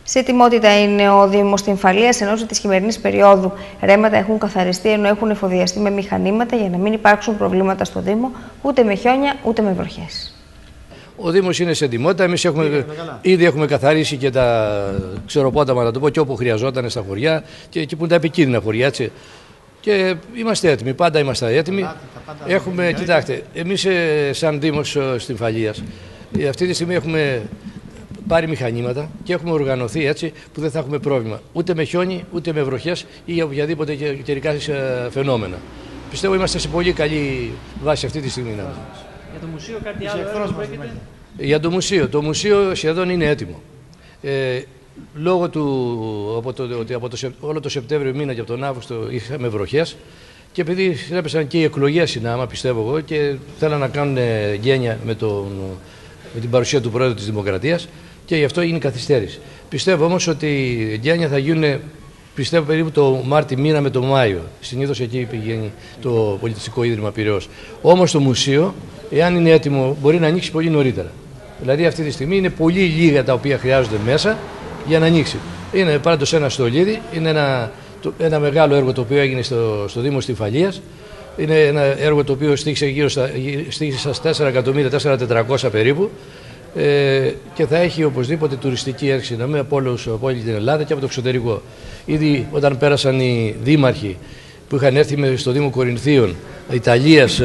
Σε ετοιμότητα είναι ο Δήμος Στυμφαλίας, ενώ τη χειμερινή περίοδου ρέματα έχουν καθαριστεί, ενώ έχουν εφοδιαστεί με μηχανήματα για να μην υπάρξουν προβλήματα στο Δήμο, ούτε με χιόνια ούτε με βροχές. Ο Δήμος είναι σε ετοιμότητα. Εμείς ήδη έχουμε καθαρίσει και τα ξεροπόταμα, να το πω, και όπου χρειαζόταν στα χωριά και εκεί που είναι τα επικίνδυνα χωριά. Έτσι. Και είμαστε έτοιμοι, πάντα είμαστε έτοιμοι. Κοιτάξτε, εμείς σαν Δήμος Στυμφαλίας αυτή τη στιγμή έχουμε πάρει μηχανήματα και έχουμε οργανωθεί έτσι που δεν θα έχουμε πρόβλημα ούτε με χιόνι, ούτε με βροχές ή οποιαδήποτε καιρικά φαινόμενα. Πιστεύω είμαστε σε πολύ καλή βάση αυτή τη στιγμή. Για το μουσείο κάτι άλλο πρόκειται? Για το μουσείο σχεδόν είναι έτοιμο. Λόγω ότι από όλο το Σεπτέμβριο μήνα και από τον Αύγουστο είχαμε βροχές και επειδή έπεσαν και οι εκλογές συνάμα, πιστεύω εγώ, και θέλαν να κάνουν γένεια με την παρουσία του Πρόεδρου της Δημοκρατίας και γι' αυτό είναι η καθυστέρηση. Πιστεύω όμως ότι οι γένεια θα γίνουν, πιστεύω, περίπου το Μάρτι μήνα με το Μάιο. Συνήθως εκεί πηγαίνει το Πολιτιστικό Ίδρυμα Πειραιώς. Όμως το μουσείο, εάν είναι έτοιμο, μπορεί να ανοίξει πολύ νωρίτερα. Δηλαδή αυτή τη στιγμή είναι πολύ λίγα τα οποία χρειάζονται μέσα για να ανοίξει. Είναι πάντως ένα στολίδι, είναι ένα μεγάλο έργο το οποίο έγινε στο Δήμο Στυμφαλίας. Είναι ένα έργο το οποίο στήχησε στα 4.400.000 περίπου και θα έχει οπωσδήποτε τουριστική έρξη από όλη την Ελλάδα και από το εξωτερικό. Ήδη όταν πέρασαν οι δήμαρχοι που είχαν έρθει στο Δήμο Κορινθίων, Ιταλίας,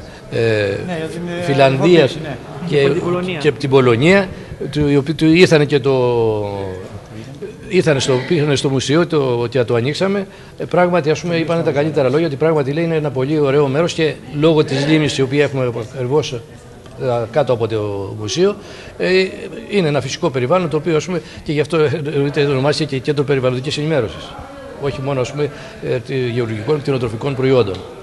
Φιλανδίας και από την Πολωνία, οι οποίοι ήρθαν και πήγαν στο μουσείο και το ανοίξαμε. Πράγματι, ας πούμε, είπαν τα καλύτερα λόγια ότι πράγματι λέει είναι ένα πολύ ωραίο μέρος και λόγω της λίμνης η οποία έχουμε ακριβώς κάτω από το μουσείο είναι ένα φυσικό περιβάλλον το οποίο, ας πούμε, και γι' αυτό ονομάστηκε και το περιβαλλοντικής ενημέρωσης. Όχι μόνο, ας πούμε, γεωργικών κτηνοτροφικών προϊόντων.